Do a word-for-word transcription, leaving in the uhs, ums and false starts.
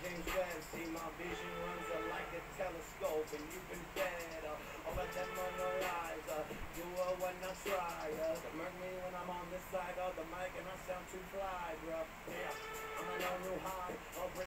James Webb, see my vision runs uh, like a telescope, and you've been fed uh, over them on the rise. Uh, do it when I try, uh, to murk me when I'm on this side of the mic, and I sound too fly, bro. Yeah, I'm on a new high. I'll break